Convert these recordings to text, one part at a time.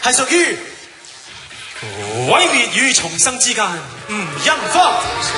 係屬於毀滅與重生之間，吳欣芳。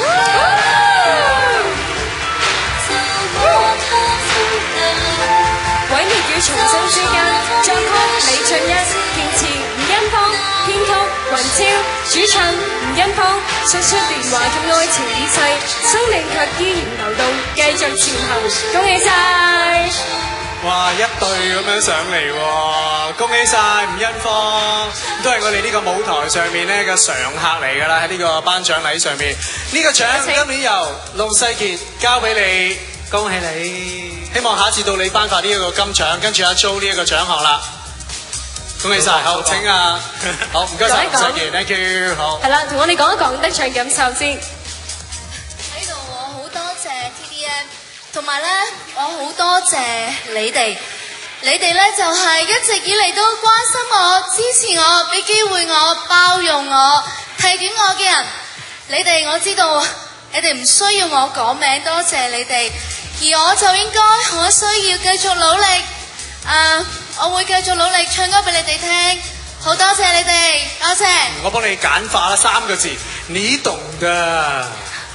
毀滅與重生之間，作曲李俊一，填詞吳欣芳，編曲雲超，主唱吳欣芳，述說年華嘅愛情已逝，生命卻依然流動，繼續前行，恭喜晒！ 哇，一隊咁樣上嚟喎，恭喜晒吳欣芳，都係我哋呢個舞台上面咧嘅常客嚟㗎啦，喺呢個頒獎禮上面，呢個獎今年由陸世傑交俾你，恭喜你！希望下一次到你頒發呢一個金獎，跟住阿 Jo 呢一個獎項啦，恭喜晒！好，請啊，好唔該晒陸世傑 ，thank you， 好。 係啦，同我哋講一講得獎感受先。 喺度我好多謝 TDM。同埋咧，我好多謝你哋，你哋咧就係一直以嚟都關心我、支持我、俾機會我、包容我、提點我嘅人。你哋我知道，你哋唔需要我講名，多謝你哋，而我就應該我需要繼續努力。我會繼續努力唱歌俾你哋聽。好多謝你哋，多謝。 我幫你簡化啦，3個字，你懂的。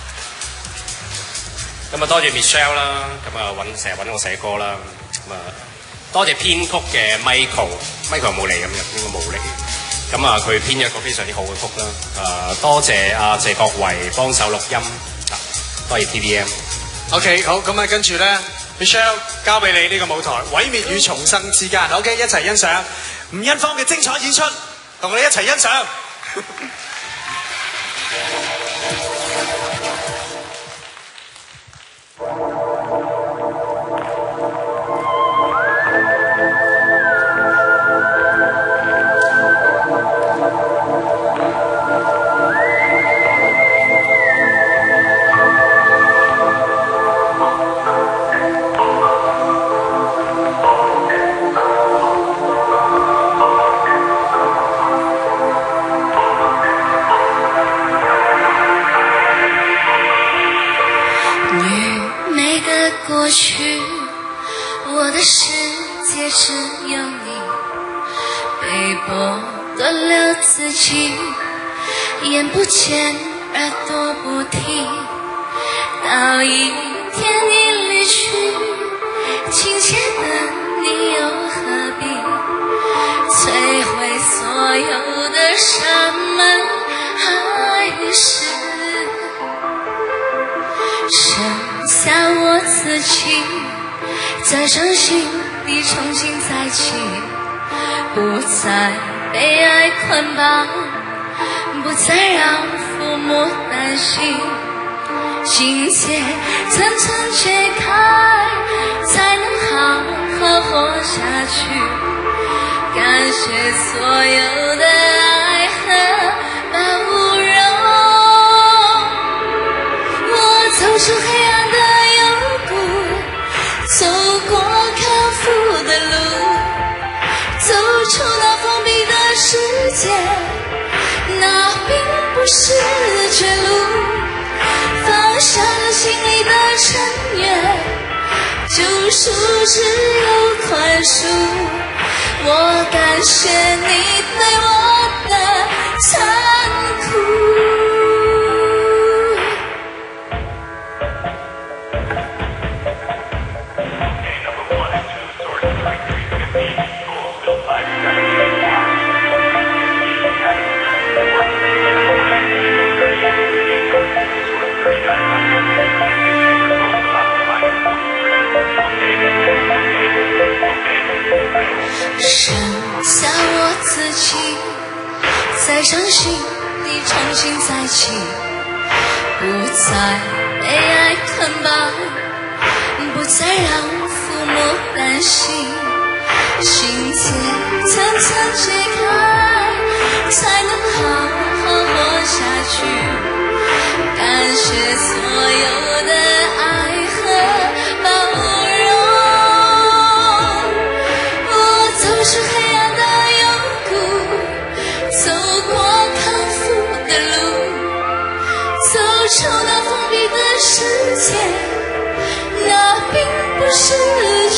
咁啊，多謝 Michelle 啦，咁啊成日揾我寫歌啦，咁啊多謝編曲嘅 Michael 冇嚟咁應該冇嚟，咁啊佢編咗一個非常之好嘅曲啦，多謝阿謝國維幫手錄音，多謝 TDM。OK， 好，咁啊跟住咧 ，Michelle 交俾你呢個舞台，毀滅與重生之間 ，OK， 一齊欣賞吳欣芳嘅精彩演出，同我哋一齊欣賞。 过去，我的世界只有你，被剥夺了自己，眼不见耳朵不听，到一天你离去，亲切的你又何必摧毁所有的山盟海誓，剩下我自己在伤心里重新再起，不再被爱捆绑，不再让父母担心，心结层层解开，才能好好活下去。感谢所有的爱和包容，我走出黑暗的幽谷，走过康复的路，走出那封闭的世界，那并不是绝路，放下了心里的尘缘，救赎只有宽恕，我感谢你对我的残酷。剩下我自己在伤心里重新再起，不再被爱捆绑，不再让父母担心，心结层层解开，才能好好活下去。感谢所有的爱和包容，我走出黑暗的幽谷，走过康复的路，走出那封闭的世界，那并不是